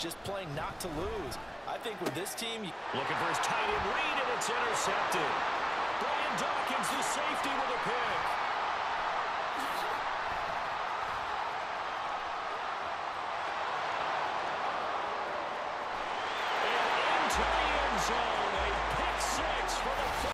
just playing not to lose. I think with this team... Looking for his tight end read, and it's intercepted. Brian Dawkins, the safety, with a pick. And into the end zone. A pick six for the